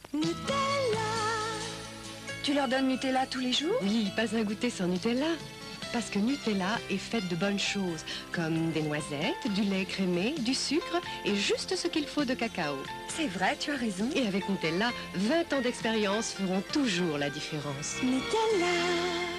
Nutella. Tu leur donnes Nutella tous les jours? Oui, pas un goûter sans Nutella. Parce que Nutella est faite de bonnes choses, comme des noisettes, du lait écrémé, du sucre et juste ce qu'il faut de cacao. C'est vrai, tu as raison. Et avec Nutella, 20 ans d'expérience feront toujours la différence. Nutella.